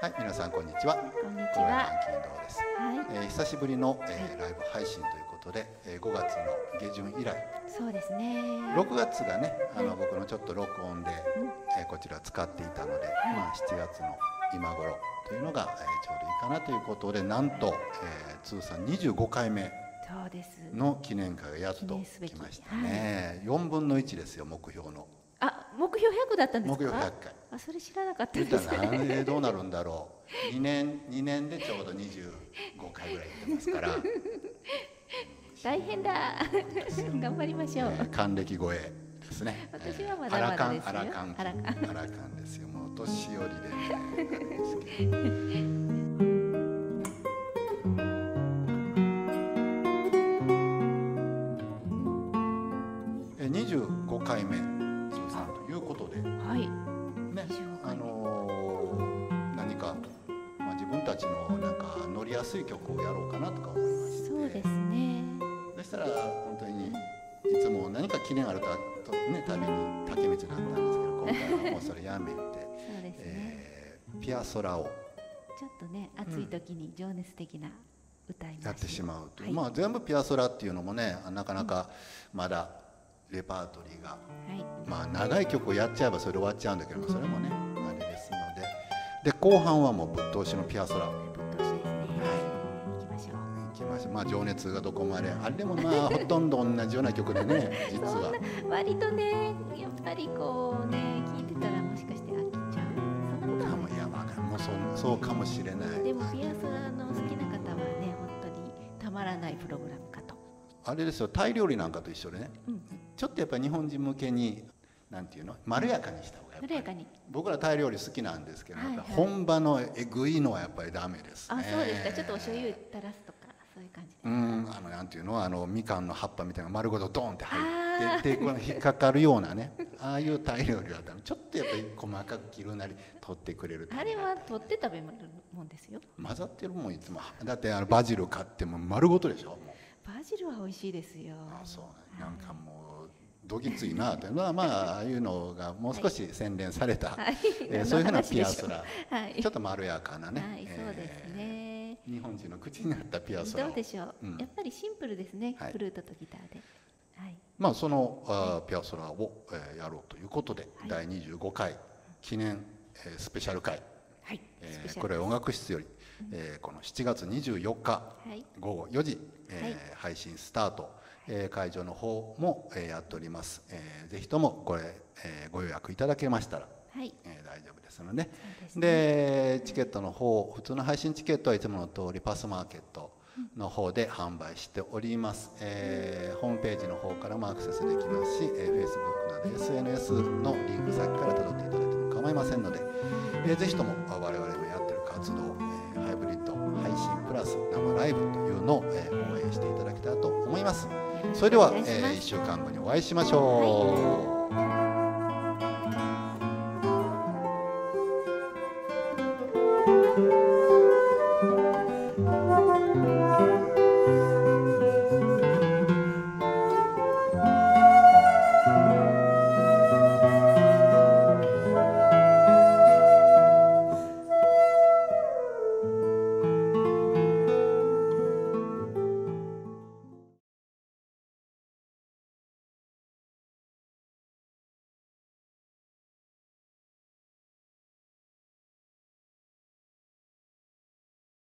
はい、皆さんこんにちは。 こんにち黒は。 柳金堂です。 はい。 久しぶりの、ライブ配信ということで、5月の下旬以来、 そうですね。 6月がね、 はい僕のちょっと録音で、こちら使っていたので、まあ7月の今頃というのが、ちょうどいいかなということで、なんと、通算25回目そうです。 の記念会がやっと記念すべき来ましたね。4分の1ですよ、目標の。 あ、目標100だったんですか。 目標100回。 あ、それ知らなかった言ったです。 らなんでどうなるんだろう。2年でちょうど25回ぐらい行ってますから。 大変だ。頑張りましょう。 還暦超えですね。 私はまだまだですよ。 アラカンですよ。もう年寄りでね。ですけど25回目通算ということで、 はい。 ね、 25回目何か、まあ、自分たちのなんか乗りやすい曲をやろうかなとか思いまして、 そうですね。 そしたら本当にいつも何か記念あるとね、旅に竹道だったんですけど、今回はもうそれやめてそうですね。 ピアソラをちょっとね、暑い時に情熱的な歌いましやってしまうという、 はい。 まあ全部ピアソラっていうのもね、なかなかまだレパートリーが、 はい。 まあ長い曲をやっちゃえばそれで終わっちゃうんだけど、それもねあれですので、後半はもうぶっ通しのピアソラをぶっ通しですね。行きましょう。 行きましょう。まあ情熱がどこまであれでもまあほとんど同じような曲でね、実は割とね、やっぱりこうね、聞いてたらもしかして飽きちゃう。そんなことはない。 いやわかんもうそうかもしれない。 でもピアソラの好きな方はね、本当にたまらないプログラムかと。 あれですよ、タイ料理なんかと一緒でね、ちょっとやっぱり日本人向けになんていうの、まろやかにした方がやっぱり、 まろやかに。 僕らタイ料理好きなんですけど、 はいはいやっぱ本場のえぐいのはやっぱりダメですね。 あ、そうですか。ちょっとお醤油垂らすとかそういう感じで。 なんていうの、みかんの葉っぱみたいな丸ごとドンって入ってこの引っかかるようなね、ああいうタイ料理はちょっとやっぱり細かく切るなり取ってくれると、 あれは取って食べるもんですよ。 混ざってるもんいつも。だってバジル買っても丸ごとでしょ。もうバジルは美味しいですよ。 そうなんかもうどぎついなというのは、まあああいうのがもう少し洗練された、そういうふうなピアソラ、ちょっとまろやかなね、 はい、そうですね。 日本人の口になったピアソラをどうでしょう。やっぱりシンプルですね。フルートとギターで。はい。 まあそのピアソラをやろうということで、第25回記念スペシャル会、これ音楽室よりこの7月24日午後4時配信スタート、会場の方もやっております。ぜひともこれご予約いただけましたら大丈夫ですので、でチケットの方、普通の配信チケットはいつもの通りパスマーケットの方で販売しております。ホームページの方からもアクセスできますし、Facebook など SNS のリンク先から辿っていただいても構いませんので、ぜひとも我々のやってる活動、ハイブリッド配信プラス生ライブというのを応援していただけたらと思います。それでは1週間後にお会いしましょう。